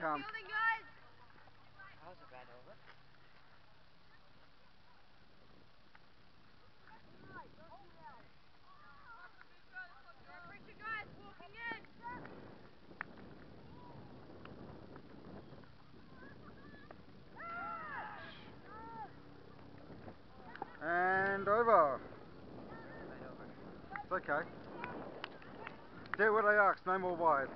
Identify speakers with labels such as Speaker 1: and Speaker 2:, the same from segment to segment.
Speaker 1: come.
Speaker 2: That was a bad over.
Speaker 1: And over.
Speaker 2: Bad over.
Speaker 1: It's okay. Do what they ask, no more wides.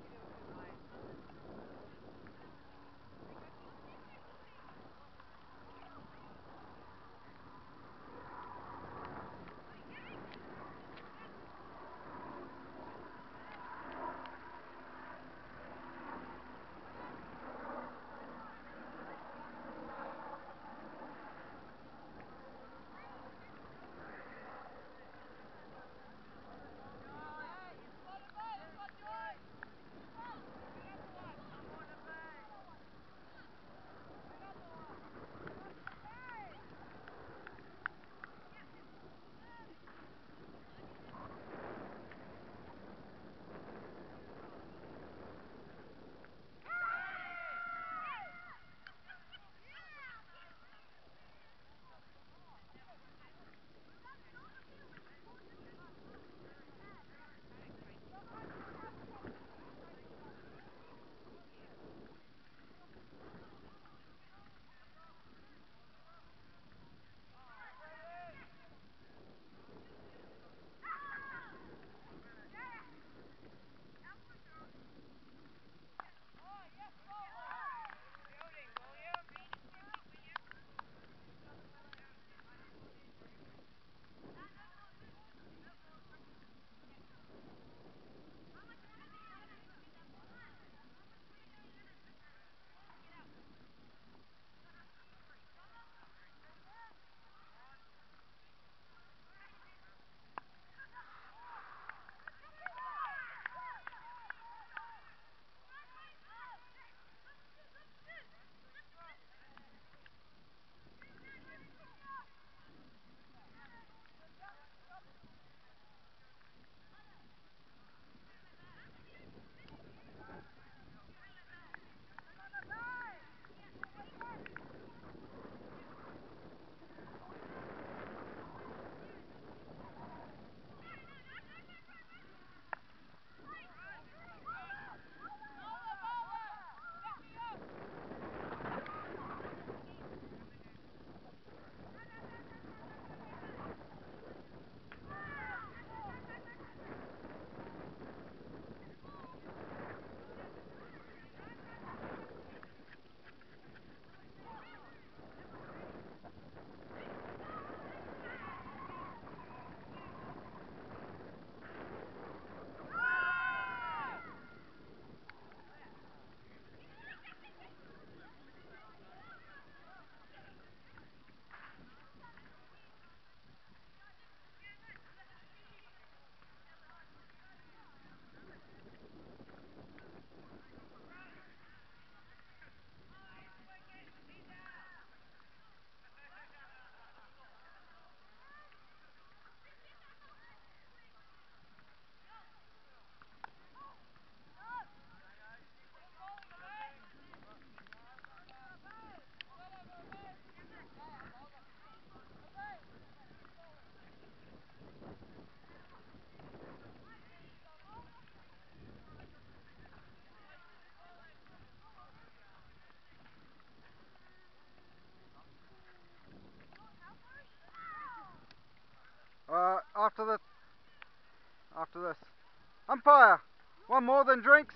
Speaker 1: After this. Umpire! One more than drinks.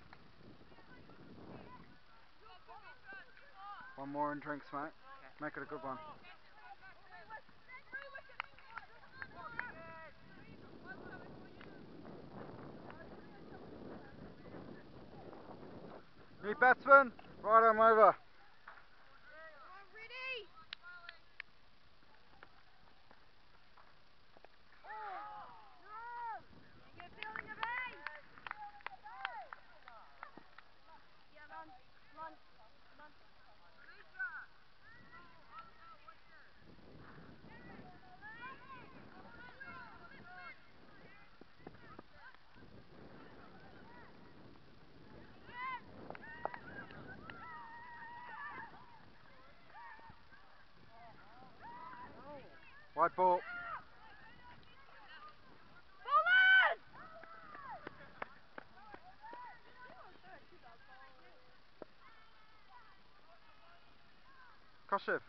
Speaker 1: One more and drinks, mate. Make it a good one. New batsman? Right, I'm over. White ball. Koshev.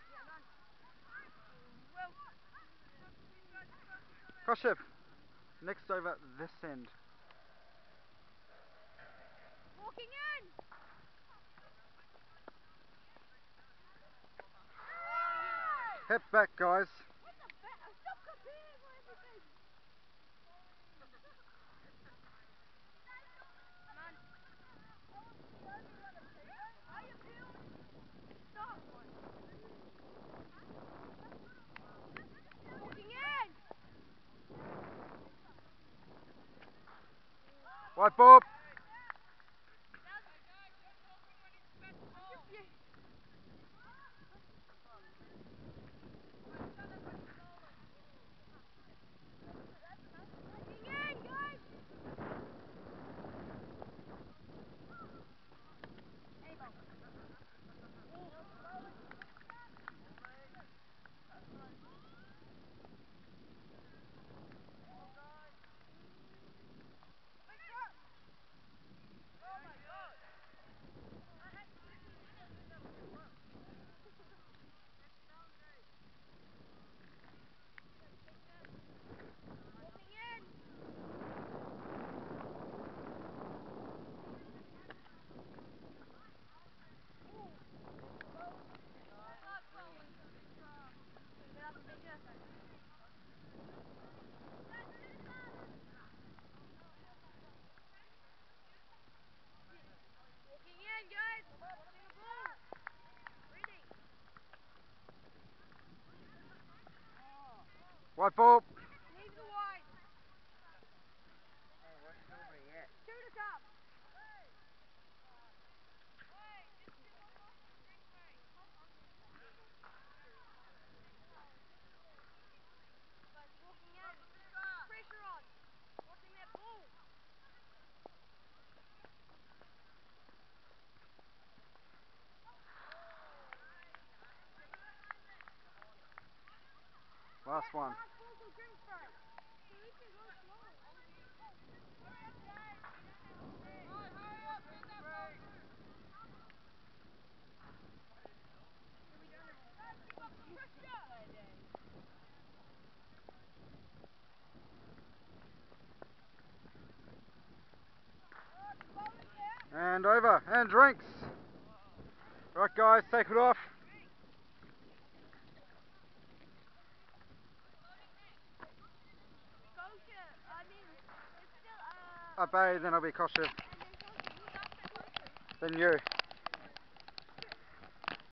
Speaker 1: Koshev. Next over this end.
Speaker 3: Walking in.
Speaker 1: Hit back, guys.
Speaker 3: What the fuck? Stop competing for everything. Come on. Are you feeling? Stop. Walking in.
Speaker 1: White ball. White ball.
Speaker 3: Leave the wide. Shoot it up. Walking in. Pressure on. Watching that ball.
Speaker 1: Last one. And over. And drinks. Right, guys, take it off. A bay, then I'll be Koshev. Then you.